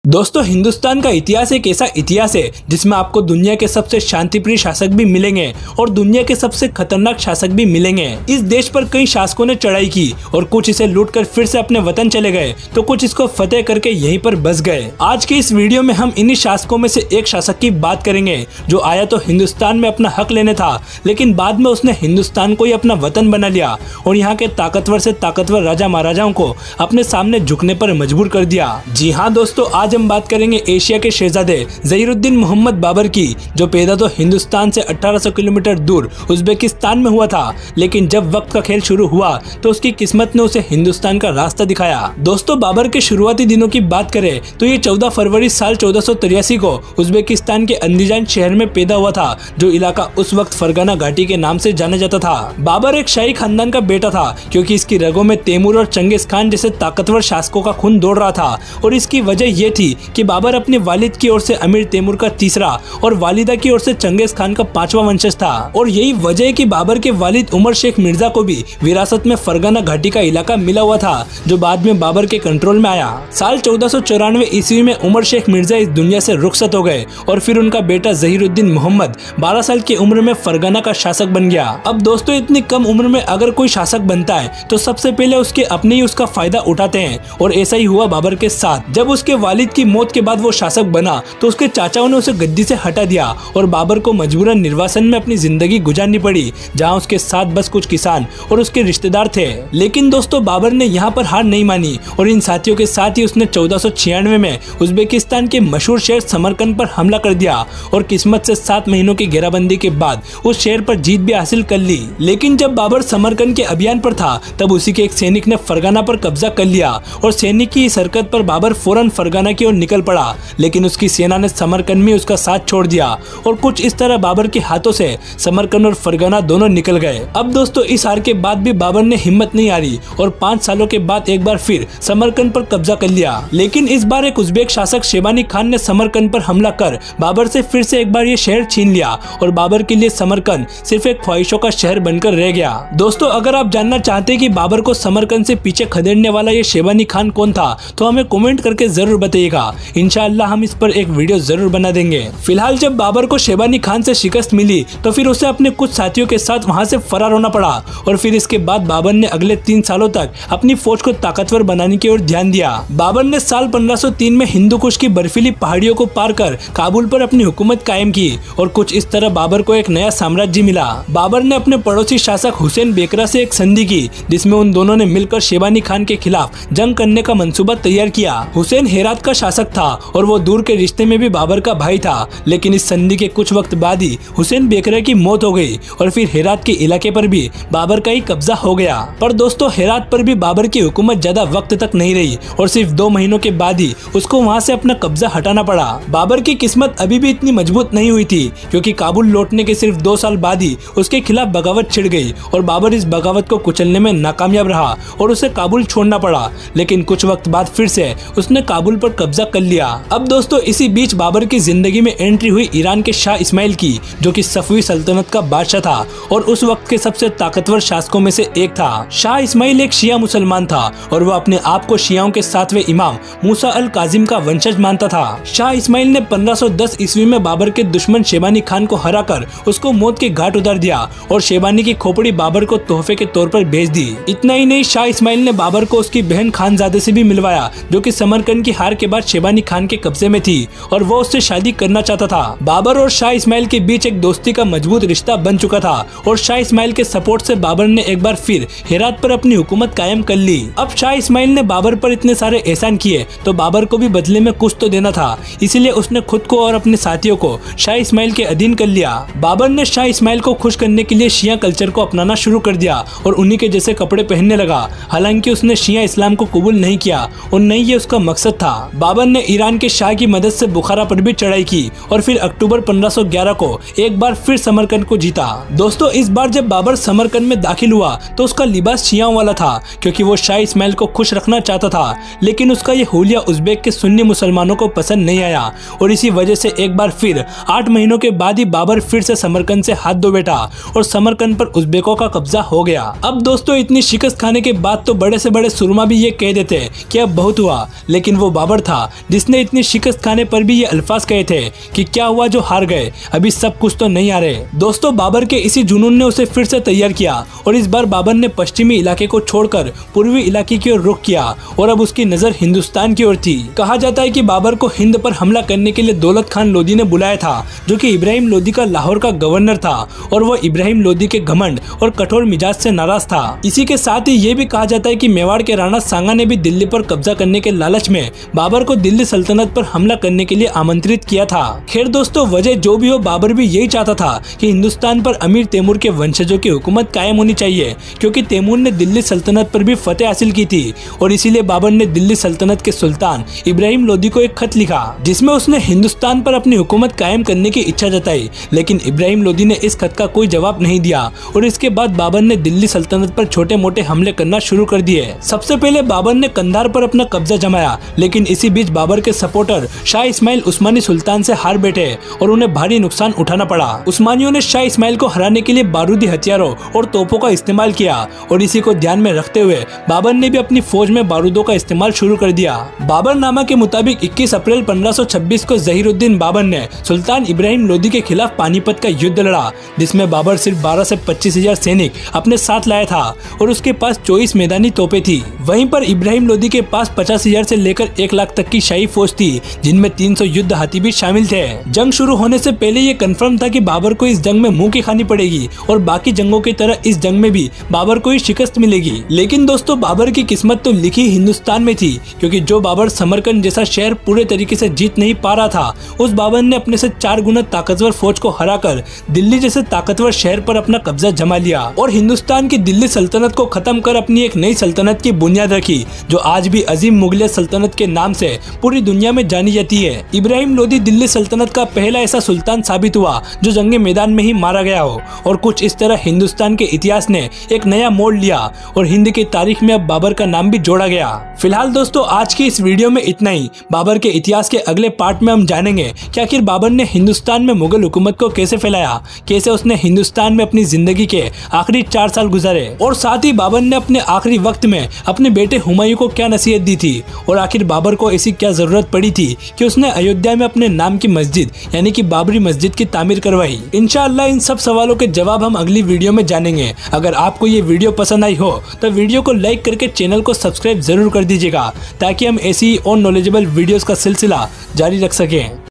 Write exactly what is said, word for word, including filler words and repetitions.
दोस्तों, हिंदुस्तान का इतिहास एक ऐसा इतिहास है जिसमें आपको दुनिया के सबसे शांतिप्रिय शासक भी मिलेंगे और दुनिया के सबसे खतरनाक शासक भी मिलेंगे। इस देश पर कई शासकों ने चढ़ाई की और कुछ इसे लूटकर फिर से अपने वतन चले गए तो कुछ इसको फतेह करके यहीं पर बस गए। आज के इस वीडियो में हम इन्हीं शासकों में से एक शासक की बात करेंगे जो आया तो हिंदुस्तान में अपना हक लेने था, लेकिन बाद में उसने हिंदुस्तान को ही अपना वतन बना लिया और यहाँ के ताकतवर से ताकतवर राजा महाराजाओं को अपने सामने झुकने पर मजबूर कर दिया। जी हाँ दोस्तों, आज हम बात करेंगे एशिया के शहजादे ज़हीरुद्दीन मोहम्मद बाबर की, जो पैदा तो हिंदुस्तान से अठारह सौ किलोमीटर दूर उज्बेकिस्तान में हुआ था, लेकिन जब वक्त का खेल शुरू हुआ तो उसकी किस्मत ने उसे हिंदुस्तान का रास्ता दिखाया। दोस्तों, बाबर के शुरुआती दिनों की बात करें तो ये चौदह फरवरी साल चौदह सौ तिरासी को उज्बेकिस्तान के अंदीजान शहर में पैदा हुआ था, जो इलाका उस वक्त फरगाना घाटी के नाम से जाना जाता था। बाबर एक शाही खानदान का बेटा था क्योंकि इसकी रगों में तैमूर और चंगेज खान जैसे ताकतवर शासकों का खून दौड़ रहा था और इसकी वजह ये थी कि बाबर अपने वालिद की ओर से अमीर तैमूर का तीसरा और वालिदा की ओर से चंगेज खान का पांचवा वंशज था और यही वजह है कि बाबर के वालिद उमर शेख मिर्जा को भी विरासत में फरगाना घाटी का इलाका मिला हुआ था, जो बाद में बाबर के कंट्रोल में आया। साल चौदह सौ चौरानवे ईस्वी में उमर शेख मिर्जा इस दुनिया से रुखसत हो गए और फिर उनका बेटा ज़हीरुद्दीन मोहम्मद बारह साल की उम्र में फरगाना का शासक बन गया। अब दोस्तों, इतनी कम उम्र में अगर कोई शासक बनता है तो सबसे पहले उसके अपने ही उसका फायदा उठाते हैं और ऐसा ही हुआ बाबर के साथ। जब उसके वालिद की मौत के बाद वो शासक बना तो उसके चाचाओं ने उसे गद्दी से हटा दिया और बाबर को मजबूरन निर्वासन में अपनी जिंदगी गुजारनी पड़ी, जहां उसके साथ बस कुछ किसान और उसके रिश्तेदार थे। लेकिन दोस्तों, बाबर ने यहाँ पर हार नहीं मानी और इन साथियों के साथ ही उसने चौदह सौ छियानवे में उज्बेकिस्तान के मशहूर शहर समरकंद पर हमला कर दिया और किस्मत से सात महीनों की घेराबंदी के बाद उस शहर पर जीत भी हासिल कर ली। लेकिन जब बाबर समरकंद के अभियान पर था तब उसी के एक सैनिक ने फरगाना पर कब्जा कर लिया और सैनिक की इस हरकत पर बाबर फौरन फरगाना की ओर निकल पड़ा, लेकिन उसकी सेना ने समरकंद में उसका साथ छोड़ दिया और कुछ इस तरह बाबर के हाथों से समरकंद और फरगाना दोनों निकल गए। अब दोस्तों, इस हार के बाद भी बाबर ने हिम्मत नहीं हारी और पाँच सालों के बाद एक बार फिर समरकंद पर कब्जा कर लिया। लेकिन इस बार एक उज्बेक शासक शेबानी खान ने समरकंद पर हमला कर बाबर से फिर से एक बार ये शहर छीन लिया और बाबर के लिए समरकंद सिर्फ एक ख्वाहिशों का शहर बनकर रह गया। दोस्तों, अगर आप जानना चाहते हैं कि बाबर को समरकंद से पीछे खदेड़ने वाला ये शेबानी खान कौन था तो हमें कमेंट करके जरूर बताइएगा। इंशाअल्लाह हम इस पर एक वीडियो जरूर बना देंगे। फिलहाल जब बाबर को शेबानी खान से शिकस्त मिली तो फिर उसे अपने कुछ साथियों के साथ वहां से फरार होना पड़ा और फिर इसके बाद बाबर ने अगले तीन सालों तक अपनी फौज को ताकतवर बनाने की ओर ध्यान दिया। बाबर ने साल पंद्रह सौ तीन में हिंदू कुश की बर्फीली पहाड़ियों को पार कर काबुल पर अपनी हुकूमत कायम की और कुछ इस तरह बाबर को एक नया साम्राज्य मिला। बाबर ने अपने पड़ोसी शासक हुसैन बेकरा से एक संधि की जिसमें उन दोनों ने मिलकर शेबानी खान के खिलाफ जंग करने का मंसूबा तैयार किया। हुसैन हेरात का शासक था और वो दूर के रिश्ते में भी बाबर का भाई था, लेकिन इस संधि के कुछ वक्त बाद ही हुसैन बेकरा की मौत हो गई और फिर हेरात के इलाके पर भी बाबर का ही कब्जा हो गया। पर दोस्तों, हेरात पर भी बाबर की हुकूमत ज्यादा वक्त तक नहीं रही और सिर्फ दो महीनों के बाद ही उसको वहां से अपना कब्जा हटाना पड़ा। बाबर की किस्मत अभी भी इतनी मजबूत नहीं हुई थी क्योंकि काबुल लौटने के सिर्फ दो साल बाद ही उसके खिलाफ बगावत छिड़ गई और बाबर इस बगावत को कुचलने में नाकामयाब रहा और उसे काबुल छोड़ना पड़ा। लेकिन कुछ वक्त बाद फिर से उसने काबुल पर कब्जा कर लिया। अब दोस्तों, इसी बीच बाबर की जिंदगी में एंट्री हुई ईरान के शाह इस्माइल की, जो कि सफवी सल्तनत का बादशाह था और उस वक्त के सबसे ताकतवर शासकों में से एक था। शाह इस्माइल एक शिया मुसलमान था और वो अपने आप को शियाओं के सातवें इमाम मूसा अल काजिम का वंशज मानता था। शाह इस्माइल ने पंद्रह सौ दस ईस्वी में बाबर के दुश्मन शेबानी खान को हराकर उसको मौत के घाट उतार दिया और शेबानी की खोपड़ी बाबर को तोहफे के तौर पर भेज दी। इतना ही नहीं, शाह इस्माइल ने बाबर को उसकी बहन खानजादे से भी मिलवाया, जो कि समरकंद की हार के बाद शेबानी खान के कब्जे में थी और वो उससे शादी करना चाहता था। बाबर और शाह इस्माइल के बीच एक दोस्ती का मजबूत रिश्ता बन चुका था और शाह इस्माइल के सपोर्ट से बाबर ने एक बार फिर हेरात पर अपनी हुकूमत कायम कर ली। अब शाह इस्माइल ने बाबर पर इतने सारे एहसान किए तो बाबर को भी बदले में कुछ तो देना था, इसीलिए उसने खुद को और अपने साथियों को शाह इस्माइल के अधीन कर लिया। बाबर ने शाह इस्माइल को खुश करने के लिए शिया कल्चर को अपनाना शुरू कर दिया और उन्हीं के जैसे कपड़े पहनने लगा। हालांकि उसने शिया इस्लाम को कबूल नहीं किया और नहीं ये उसका मकसद था। बाबर ने ईरान के शाह की मदद से बुखारा पर भी चढ़ाई की और फिर अक्टूबर पंद्रह सौ ग्यारह को एक बार फिर समरकंद को जीता। दोस्तों, इस बार जब बाबर समरकंद में दाखिल हुआ तो उसका लिबास शियाओं वाला था क्योंकि वो शाह इस्माइल को खुश रखना चाहता था, लेकिन उसका ये हुलिया उज्बेक के सुन्नी मुसलमानों को पसंद नहीं आया और इसी वजह से एक बार फिर आठ महीनों के बाद ही बाबर फिर से समरकंद से हाथ धो बैठा और समरकंद पर उज्बेकों का कब्जा हो गया। अब दोस्तों, इतनी शिकस्त खाने के बाद तो बड़े से बड़े सुरमा भी ये कह देते कि अब बहुत हुआ, लेकिन वो बाबर था था जिसने इतनी शिकस्त खाने पर भी ये अल्फाज कहे थे कि क्या हुआ जो हार गए, अभी सब कुछ तो नहीं आ रहे। दोस्तों बाबर के इसी जुनून ने उसे फिर से तैयार किया और इस बार बाबर ने पश्चिमी इलाके को छोड़कर पूर्वी इलाके की ओर रुख किया और अब उसकी नजर हिंदुस्तान की ओर थी। कहा जाता है कि बाबर को हिंद पर हमला करने के लिए दौलत खान लोधी ने बुलाया था, जो कि इब्राहिम लोधी का लाहौर का गवर्नर था और वो इब्राहिम लोधी के घमंड और कठोर मिजाज से नाराज था। इसी के साथ ही ये भी कहा जाता है कि मेवाड़ के राणा सांगा ने भी दिल्ली पर कब्जा करने के लालच में बाबर को दिल्ली सल्तनत पर हमला करने के लिए आमंत्रित किया था। खैर दोस्तों वजह जो भी हो, बाबर भी यही चाहता था कि हिंदुस्तान पर अमीर तैमूर के वंशजों की हुकूमत कायम होनी चाहिए, क्योंकि तैमूर ने दिल्ली सल्तनत पर भी फतेह हासिल की थी और इसीलिए बाबर ने दिल्ली सल्तनत के सुल्तान इब्राहिम लोधी को एक खत लिखा जिसमें उसने हिंदुस्तान पर अपनी हुकूमत कायम करने की इच्छा जताई, लेकिन इब्राहिम लोधी ने इस खत का कोई जवाब नहीं दिया और इसके बाद बाबर ने दिल्ली सल्तनत पर छोटे मोटे हमले करना शुरू कर दिए। सबसे पहले बाबर ने कंधार पर अपना कब्जा जमाया, लेकिन इसी बीच बाबर के सपोर्टर शाह इस्माइल उस्मानी सुल्तान से हार बैठे और उन्हें भारी नुकसान उठाना पड़ा। उस्मानियों ने शाह इस्माइल को हराने के लिए बारूदी हथियारों और तोपों का इस्तेमाल किया और इसी को ध्यान में रखते हुए बाबर ने भी अपनी फौज में बारूदों का इस्तेमाल शुरू कर दिया। बाबरनामा के मुताबिक इक्कीस अप्रैल पंद्रह सौ छब्बीस को जहीरुद्दीन बाबर ने सुल्तान इब्राहिम लोधी के खिलाफ पानीपत का युद्ध लड़ा, जिसमें बाबर सिर्फ बारह से पच्चीस हजार सैनिक अपने साथ लाया था और उसके पास चौबीस मैदानी तोपें थी। वहीं पर इब्राहिम लोधी के पास पचास हजार से लेकर एक लाख तक की शाही फौज थी, जिनमें तीन सौ युद्ध हाथी भी शामिल थे। जंग शुरू होने से पहले ये कंफर्म था कि बाबर को इस जंग में मुंह की खानी पड़ेगी और बाकी जंगों की तरह इस जंग में भी बाबर को ही शिकस्त मिलेगी। लेकिन दोस्तों बाबर की किस्मत तो लिखी हिंदुस्तान में थी, क्योंकि जो बाबर समरकंद जैसा शहर पूरे तरीके से जीत नहीं पा रहा था, उस बाबर ने अपने से चार गुना ताकतवर फौज को हराकर दिल्ली जैसे ताकतवर शहर पर अपना कब्जा जमा लिया और हिंदुस्तान की दिल्ली सल्तनत को खत्म कर अपनी एक नई सल्तनत की बुनियाद रखी, जो आज भी अजीम मुगलिया सल्तनत के नाम से पूरी दुनिया में जानी जाती है। इब्राहिम लोधी दिल्ली सल्तनत का पहला ऐसा सुल्तान साबित हुआ जो जंगे मैदान में ही मारा गया हो और कुछ इस तरह हिंदुस्तान के इतिहास ने एक नया मोड़ लिया और हिंद की तारीख में अब बाबर का नाम भी जोड़ा गया। फिलहाल दोस्तों आज की इस वीडियो में इतना ही। बाबर के इतिहास के अगले पार्ट में हम जानेंगे कि आखिर बाबर ने हिंदुस्तान में मुगल हुकूमत को कैसे फैलाया, कैसे उसने हिंदुस्तान में अपनी जिंदगी के आखिरी चार साल गुजारे और साथ ही बाबर ने अपने आखिरी वक्त में अपने बेटे हुमायूं को क्या नसीहत दी थी और आखिर बाबर को ऐसी क्या जरूरत पड़ी थी कि उसने अयोध्या में अपने नाम की मस्जिद यानी कि बाबरी मस्जिद की तामीर करवाई। इंशाअल्लाह इन सब सवालों के जवाब हम अगली वीडियो में जानेंगे। अगर आपको ये वीडियो पसंद आई हो तो वीडियो को लाइक करके चैनल को सब्सक्राइब जरूर कर दीजिएगा, ताकि हम ऐसी और नॉलेजेबल वीडियोस का सिलसिला जारी रख सकें।